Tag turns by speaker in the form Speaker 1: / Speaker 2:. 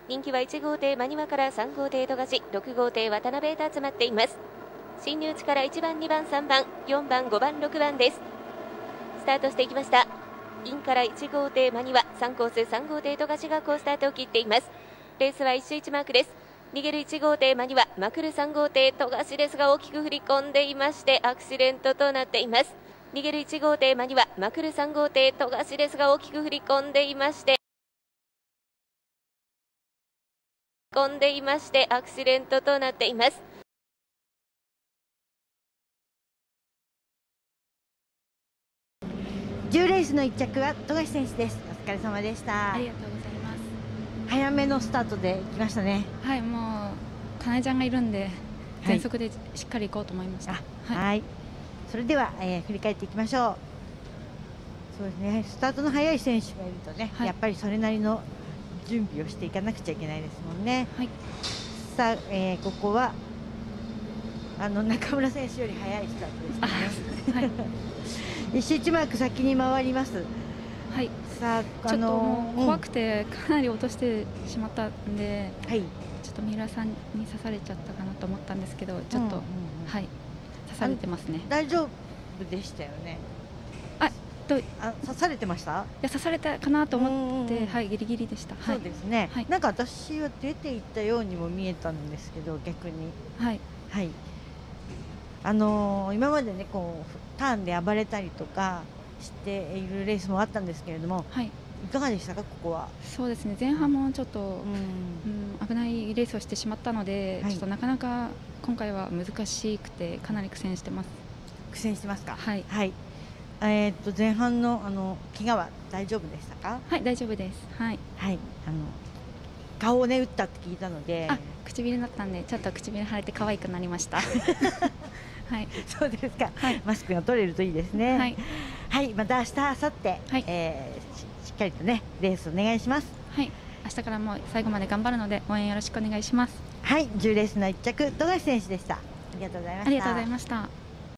Speaker 1: 人気は1号艇真庭から3号艇富樫、6号艇渡辺へと集まっています。進入地から1番、2番、3番、4番、5番、6番です。スタートしていきました。インから1号艇真庭、3コース3号艇富樫が好スタートを切っています。レースは1周1マークです。逃げる1号艇真庭、まくる3号艇富樫ですが大きく振り込んでいましてアクシデントとなっています。逃げる1号艇真庭、まくる3号艇富樫ですが大きく振り込んでいましてアクシデントとなっています。
Speaker 2: 10レースの1着は富樫選手です。お疲れ様でした。
Speaker 3: ありがとうございます。
Speaker 2: 早めのスタートで来ましたね。
Speaker 3: はい、もうかなえちゃんがいるんで全速でしっかり行こうと思いました。
Speaker 2: はい、それでは、振り返っていきましょう。そうですね、スタートの早い選手がいるとね、やっぱりそれなりの準備をしていかなくちゃいけないですもんね。さあ、ここは中村選手より早いスタートでしたね。一周1マーク先に回ります。
Speaker 3: はい。
Speaker 2: さあ、
Speaker 3: ちょっともう怖くてかなり落としてしまったんで、
Speaker 2: ちょ
Speaker 3: っと三浦さんに刺されちゃったかなと思ったんですけど、ちょっと刺されてますね。
Speaker 2: 大丈夫でしたよね。刺されてました？
Speaker 3: いや、刺されたかなと思って、ギリギリでした。
Speaker 2: そうですね。なんか私は出ていったようにも見えたんですけど、逆に。今までね、こうターンで暴れたりとかしているレースもあったんですけれども、いかがでしたか、ここは。
Speaker 3: そうですね、前半もちょっと、危ないレースをしてしまったので、ちょっとなかなか今回は難しくてかなり苦戦してます。
Speaker 2: 苦戦してますか。前半の怪我は大丈夫でしたか。
Speaker 3: はい、大丈夫です。
Speaker 2: 顔をね打ったって聞いたので、
Speaker 3: 唇だったんでちょっと唇腫れて可愛くなりました。
Speaker 2: そうですか。マスクが取れるといいですね。また明日、明後日、しっかりとねレースお願いします。
Speaker 3: 明日からも最後まで頑張るので応援よろしくお願いします。
Speaker 2: 10レースの1着富樫選手でした。ありがとうございました。
Speaker 3: ありがとうございました。